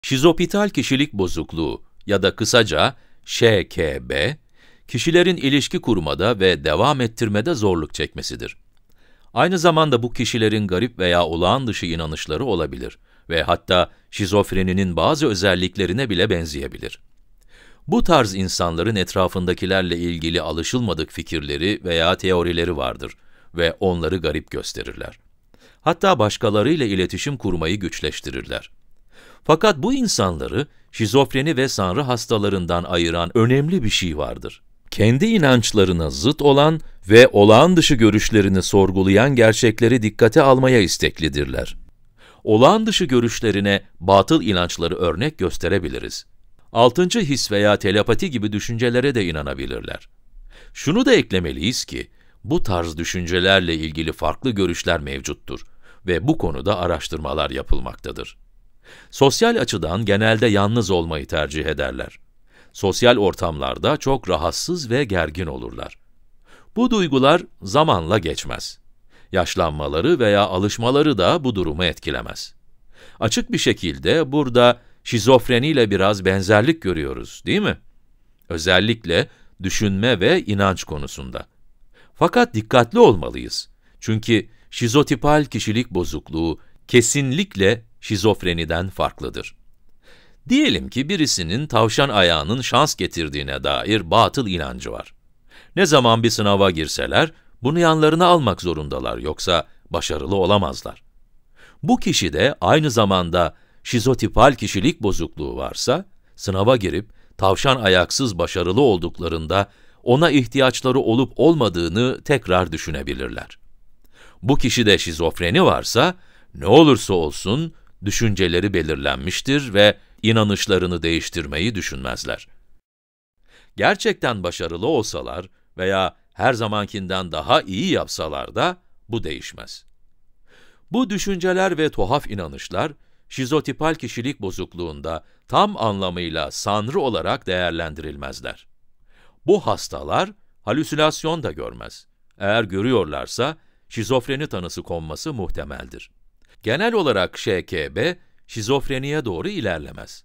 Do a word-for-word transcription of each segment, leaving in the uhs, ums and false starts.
Şizopital kişilik bozukluğu ya da kısaca Ş K B, kişilerin ilişki kurmada ve devam ettirmede zorluk çekmesidir. Aynı zamanda bu kişilerin garip veya olağan dışı inanışları olabilir ve hatta şizofreninin bazı özelliklerine bile benzeyebilir. Bu tarz insanların etrafındakilerle ilgili alışılmadık fikirleri veya teorileri vardır ve onları garip gösterirler. Hatta başkalarıyla iletişim kurmayı güçleştirirler. Fakat bu insanları şizofreni ve sanrı hastalarından ayıran önemli bir şey vardır. Kendi inançlarına zıt olan ve olağan dışı görüşlerini sorgulayan gerçekleri dikkate almaya isteklidirler. Olağan dışı görüşlerine batıl inançları örnek gösterebiliriz. Altıncı his veya telepati gibi düşüncelere de inanabilirler. Şunu da eklemeliyiz ki, bu tarz düşüncelerle ilgili farklı görüşler mevcuttur ve bu konuda araştırmalar yapılmaktadır. Sosyal açıdan genelde yalnız olmayı tercih ederler. Sosyal ortamlarda çok rahatsız ve gergin olurlar. Bu duygular zamanla geçmez. Yaşlanmaları veya alışmaları da bu durumu etkilemez. Açık bir şekilde burada şizofreniyle biraz benzerlik görüyoruz, değil mi? Özellikle düşünme ve inanç konusunda. Fakat dikkatli olmalıyız. Çünkü şizotipal kişilik bozukluğu kesinlikle şizofreniden farklıdır. Diyelim ki birisinin tavşan ayağının şans getirdiğine dair batıl inancı var. Ne zaman bir sınava girseler, bunu yanlarına almak zorundalar, yoksa başarılı olamazlar. Bu kişide aynı zamanda şizotipal kişilik bozukluğu varsa, sınava girip tavşan ayaksız başarılı olduklarında ona ihtiyaçları olup olmadığını tekrar düşünebilirler. Bu kişide şizofreni varsa, ne olursa olsun düşünceleri belirlenmiştir ve inanışlarını değiştirmeyi düşünmezler. Gerçekten başarılı olsalar veya her zamankinden daha iyi yapsalar da bu değişmez. Bu düşünceler ve tuhaf inanışlar, şizotipal kişilik bozukluğunda tam anlamıyla sanrı olarak değerlendirilmezler. Bu hastalar halüsinasyon da görmez. Eğer görüyorlarsa, şizofreni tanısı konması muhtemeldir. Genel olarak Ş K B, şizofreniye doğru ilerlemez.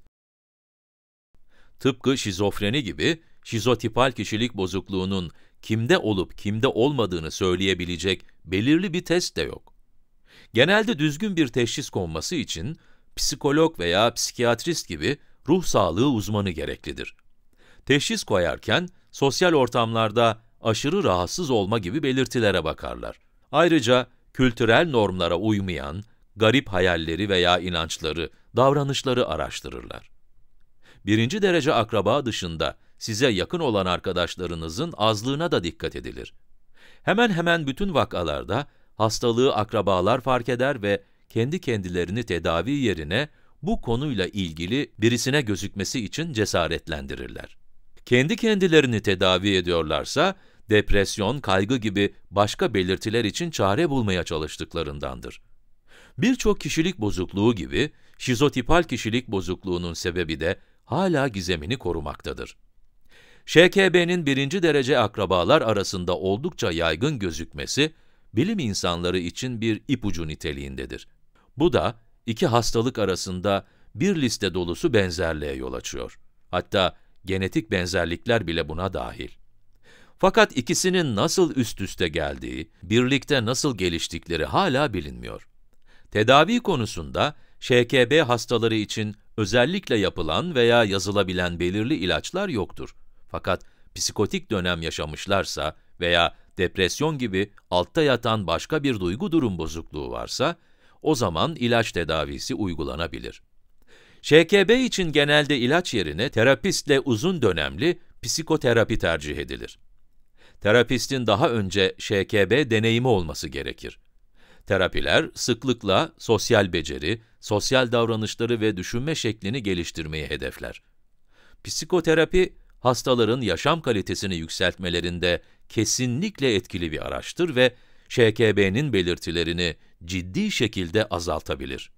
Tıpkı şizofreni gibi, şizotipal kişilik bozukluğunun kimde olup kimde olmadığını söyleyebilecek belirli bir test de yok. Genelde düzgün bir teşhis konması için, psikolog veya psikiyatrist gibi ruh sağlığı uzmanı gereklidir. Teşhis koyarken, sosyal ortamlarda aşırı rahatsız olma gibi belirtilere bakarlar. Ayrıca, kültürel normlara uymayan, garip hayalleri veya inançları, davranışları araştırırlar. Birinci derece akraba dışında size yakın olan arkadaşlarınızın azlığına da dikkat edilir. Hemen hemen bütün vakalarda hastalığı akrabalar fark eder ve kendi kendilerini tedavi yerine bu konuyla ilgili birisine gözükmesi için cesaretlendirirler. Kendi kendilerini tedavi ediyorlarsa, depresyon, kaygı gibi başka belirtiler için çare bulmaya çalıştıklarındandır. Birçok kişilik bozukluğu gibi, şizotipal kişilik bozukluğunun sebebi de hala gizemini korumaktadır. Ş K B'nin birinci derece akrabalar arasında oldukça yaygın gözükmesi, bilim insanları için bir ipucu niteliğindedir. Bu da, iki hastalık arasında bir liste dolusu benzerliğe yol açıyor. Hatta genetik benzerlikler bile buna dahil. Fakat ikisinin nasıl üst üste geldiği, birlikte nasıl geliştikleri hala bilinmiyor. Tedavi konusunda, Ş K B hastaları için özellikle yapılan veya yazılabilen belirli ilaçlar yoktur. Fakat psikotik dönem yaşamışlarsa veya depresyon gibi altta yatan başka bir duygu durum bozukluğu varsa, o zaman ilaç tedavisi uygulanabilir. Ş K B için genelde ilaç yerine terapistle uzun dönemli psikoterapi tercih edilir. Terapistin daha önce Ş K B deneyimi olması gerekir. Terapiler sıklıkla sosyal beceri, sosyal davranışları ve düşünme şeklini geliştirmeyi hedefler. Psikoterapi, hastaların yaşam kalitesini yükseltmelerinde kesinlikle etkili bir araçtır ve Ş K B'nin belirtilerini ciddi şekilde azaltabilir.